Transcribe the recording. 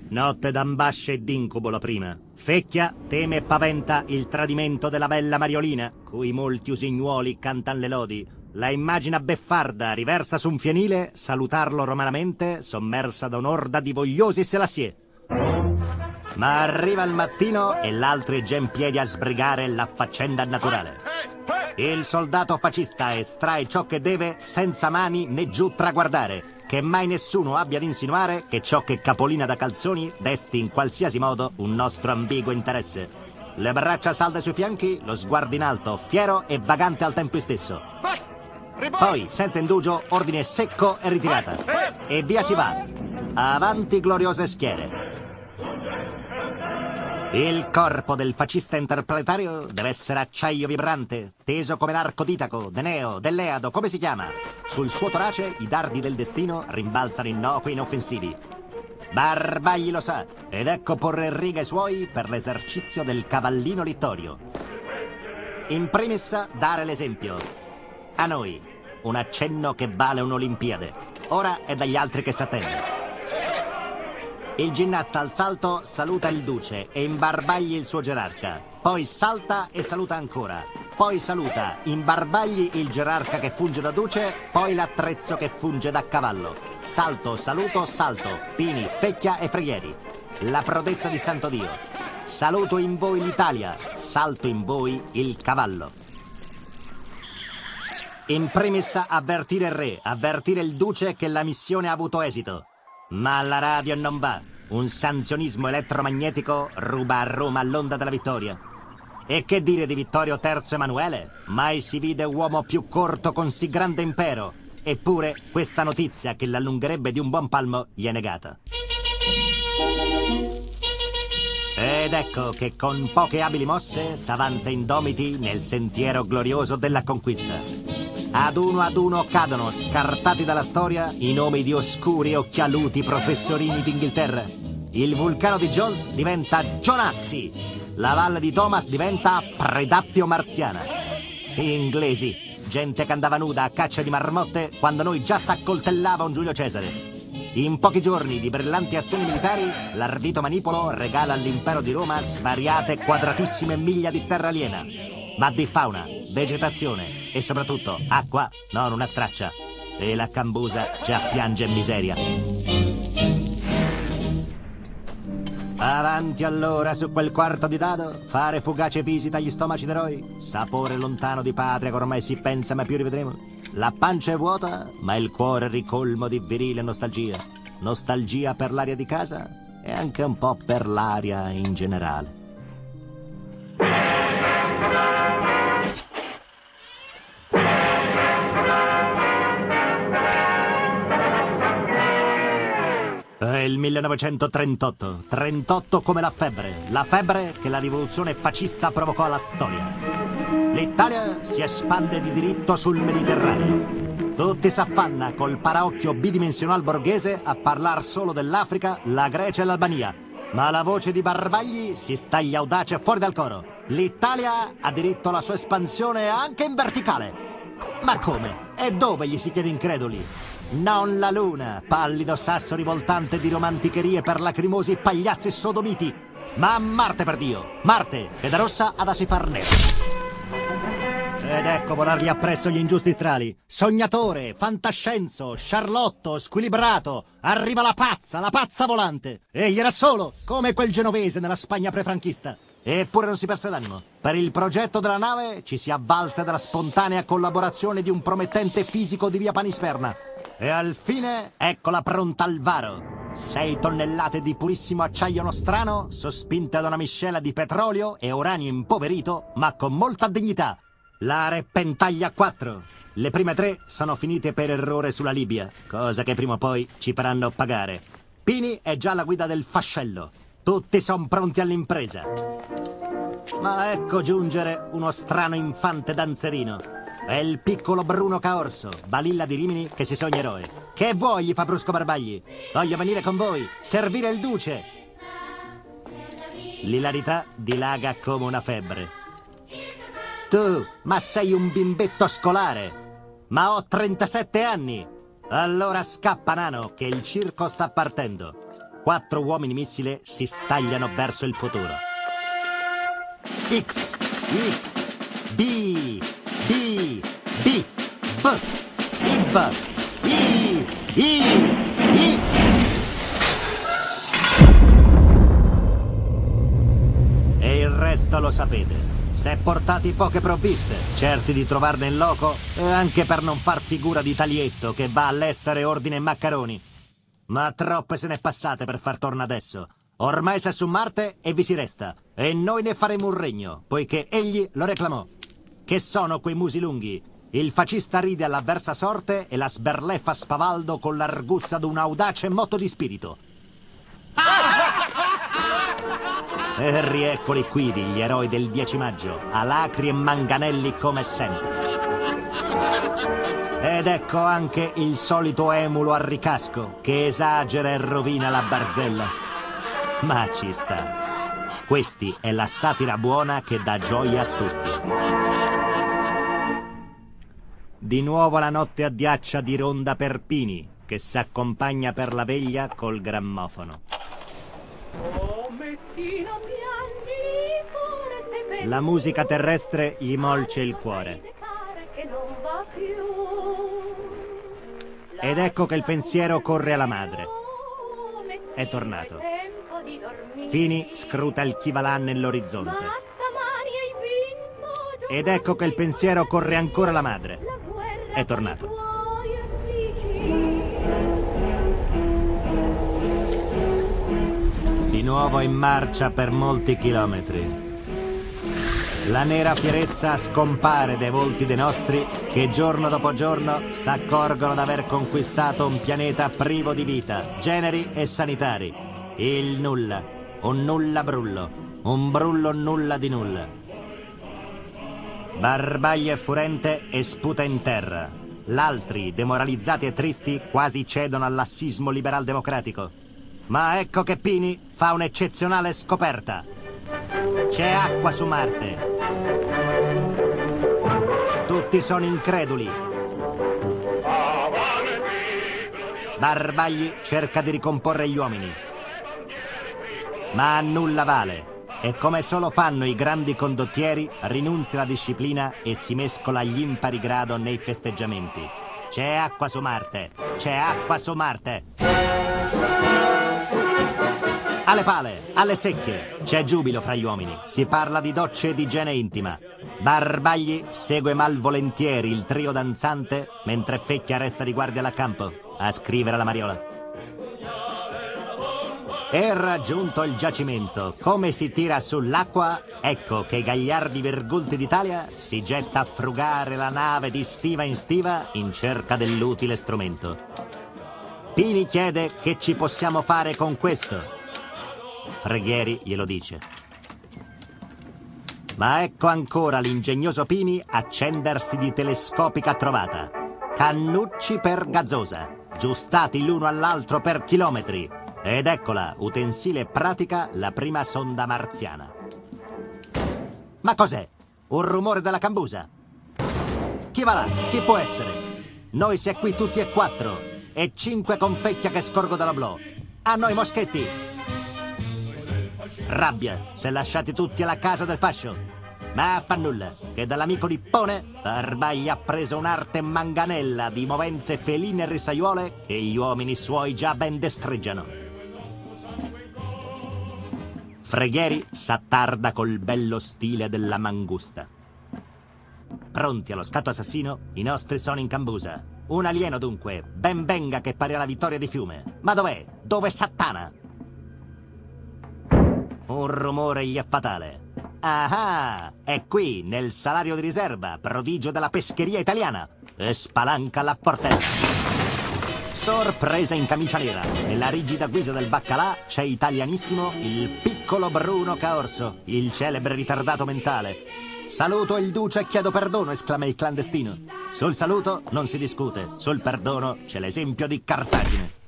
Notte d'ambasce e d'incubo la prima. Fecchia teme e paventa il tradimento della bella Mariolina, cui molti usignuoli cantan le lodi. La immagina beffarda riversa su un fienile, salutarlo romanamente, sommersa da un'orda di vogliosi selassier. Ma arriva il mattino e l'altro è già in piedi a sbrigare la faccenda naturale. Il soldato fascista estrae ciò che deve senza mani né giù traguardare, che mai nessuno abbia ad insinuare che ciò che capolina da calzoni desti in qualsiasi modo un nostro ambiguo interesse. Le braccia salde sui fianchi, lo sguardo in alto, fiero e vagante al tempo stesso. Poi, senza indugio, ordine secco e ritirata. E via si va. Avanti gloriose schiere. Il corpo del fascista interplanetario deve essere acciaio vibrante, teso come l'arco d'Itaco, Deneo, dell'Eado, come si chiama? Sul suo torace i dardi del destino rimbalzano innocui e inoffensivi. Barbagli lo sa, ed ecco porre in riga i suoi per l'esercizio del cavallino littorio. In primis dare l'esempio. A noi, un accenno che vale un'Olimpiade. Ora è dagli altri che s'attende. Il ginnasta al salto saluta il duce e imbarbagli il suo gerarca. Poi salta e saluta ancora. Poi saluta, imbarbagli il gerarca che funge da duce, poi l'attrezzo che funge da cavallo. Salto, saluto, salto. Pini, Fecchia e Freghieri. La prodezza di Santo Dio. Saluto in voi l'Italia, salto in voi il cavallo. In primis avvertire il re, avvertire il duce che la missione ha avuto esito. Ma alla radio non va. Un sanzionismo elettromagnetico ruba a Roma l'onda della vittoria. E che dire di Vittorio III Emanuele? Mai si vide uomo più corto con sì grande impero. Eppure questa notizia, che l'allungherebbe di un buon palmo, gli è negata. Ed ecco che con poche abili mosse s'avanza indomiti nel sentiero glorioso della conquista. Ad uno cadono, scartati dalla storia, i nomi di oscuri e occhialuti professorini d'Inghilterra. Il vulcano di Jones diventa Jonazzi. La valle di Thomas diventa Predappio Marziana. Inglesi, gente che andava nuda a caccia di marmotte quando noi già s'accoltellava un Giulio Cesare. In pochi giorni di brillanti azioni militari, l'ardito manipolo regala all'impero di Roma svariate quadratissime miglia di terra aliena. Ma di fauna, vegetazione e soprattutto acqua non una traccia. E la Cambusa già piange in miseria. Avanti allora su quel quarto di dado, fare fugace visita agli stomaci d'eroi, sapore lontano di patria che ormai si pensa ma più rivedremo. La pancia è vuota, ma il cuore è ricolmo di virile nostalgia. Nostalgia per l'aria di casa e anche un po' per l'aria in generale. È il 1938, 38 come la febbre che la rivoluzione fascista provocò alla storia. L'Italia si espande di diritto sul Mediterraneo. Tutti s'affanna col paraocchio bidimensional borghese a parlar solo dell'Africa, la Grecia e l'Albania. Ma la voce di Barbagli si staglia audace fuori dal coro. L'Italia ha diritto alla sua espansione anche in verticale. Ma come? E dove gli si chiede increduli? Non la luna, pallido sasso rivoltante di romanticherie per lacrimosi pagliazzi sodomiti, ma a Marte, per Dio! Marte, che da rossa ad si far nero. Ed ecco volargli appresso gli ingiusti strali. Sognatore, fantascienzo, sciarlotto, squilibrato. Arriva la pazza volante. Egli era solo, come quel genovese nella Spagna prefranchista. Eppure non si perse l'animo. Per il progetto della nave ci si avvalse della spontanea collaborazione di un promettente fisico di via Panisperna. E al fine, eccola pronta al varo. 6 tonnellate di purissimo acciaio nostrano, sospinte da una miscela di petrolio e uranio impoverito, ma con molta dignità. La Repentaglia 4. Le prime 3 sono finite per errore sulla Libia, cosa che prima o poi ci faranno pagare. Pini è già alla guida del fascello. Tutti son pronti all'impresa. Ma ecco giungere uno strano infante danzerino. È il piccolo Bruno Caorso, balilla di Rimini che si sogna eroe. Che vuoi, gli fa brusco Barbagli? Voglio venire con voi, servire il duce. L'ilarità dilaga come una febbre. Tu, ma sei un bimbetto scolare. Ma ho 37 anni. Allora scappa, nano, che il circo sta partendo. 4 uomini missile si stagliano verso il futuro. X, X, B, B, B, V, IV, I, I. E il resto lo sapete. Si è portati poche provviste, certi di trovarne in loco, e anche per non far figura di Talietto che va all'estero e ordina i maccheroni. Ma troppe se ne passate per far torno adesso. Ormai c'è su Marte e vi si resta, e noi ne faremo un regno, poiché egli lo reclamò. Che sono quei musi lunghi? Il fascista ride all'avversa sorte e la sberleffa spavaldo con l'arguzza d'un audace motto di spirito. E rieccoli qui, gli eroi del 10 maggio, alacri e manganelli come sempre. Ed ecco anche il solito emulo a ricasco, che esagera e rovina la barzella. Ma ci sta. Questi è la satira buona che dà gioia a tutti. Di nuovo la notte addiaccia di Ronda Perpini, che s'accompagna per la veglia col grammofono. La musica terrestre gli molce il cuore. Ed ecco che il pensiero corre alla madre. È tornato. Pini scruta il chi va là nell'orizzonte. Ed ecco che il pensiero corre ancora alla madre. È tornato. Di nuovo in marcia per molti chilometri. La nera fierezza scompare dai volti dei nostri che giorno dopo giorno s'accorgono d'aver conquistato un pianeta privo di vita, generi e sanitari. Il nulla, un nulla brullo, un brullo nulla di nulla. Barbaglia e furente e sputa in terra. L'altri, demoralizzati e tristi, quasi cedono al lassismo liberal-democratico. Ma ecco che Pini fa un'eccezionale scoperta. C'è acqua su Marte. Tutti sono increduli. Barbagli cerca di ricomporre gli uomini. Ma a nulla vale. E come solo fanno i grandi condottieri, rinunzia alla disciplina e si mescola agli impari grado nei festeggiamenti. C'è acqua su Marte. C'è acqua su Marte. Alle pale, alle secchie, c'è giubilo fra gli uomini, si parla di docce e di igiene intima. Barbagli segue malvolentieri il trio danzante, mentre Fecchia resta di guardia all'accampo, a scrivere la Mariola. E raggiunto il giacimento, come si tira sull'acqua, ecco che i gagliardi virgulti d'Italia si getta a frugare la nave di stiva in cerca dell'utile strumento. Pini chiede che ci possiamo fare con questo. Freghieri glielo dice. Ma ecco ancora l'ingegnoso Pini accendersi di telescopica trovata. Cannucci per gazzosa, giustati l'uno all'altro per chilometri. Ed eccola, utensile pratica, la prima sonda marziana. Ma cos'è? Un rumore della cambusa? Chi va là? Chi può essere? Noi si è qui tutti e 4 e 5 con Fecchia che scorgo dalla blo. A noi moschetti! Rabbia, se lasciati tutti alla casa del fascio. Ma fa nulla, che dall'amico Nippone Barbagli ha preso un'arte manganella di movenze feline e risaiuole che gli uomini suoi già ben destreggiano. Freghieri s'attarda col bello stile della mangusta. Pronti allo scatto assassino, i nostri sono in cambusa. Un alieno dunque, ben venga che pare la vittoria di Fiume. Ma dov'è? Dove s'attana? Un rumore gli è fatale. Ah, è qui, nel salario di riserva, prodigio della pescheria italiana. E spalanca la portella. Sorpresa in camicia nera. Nella rigida guisa del baccalà c'è italianissimo il piccolo Bruno Caorso, il celebre ritardato mentale. Saluto il duce e chiedo perdono, esclama il clandestino. Sul saluto non si discute, sul perdono c'è l'esempio di Cartagine.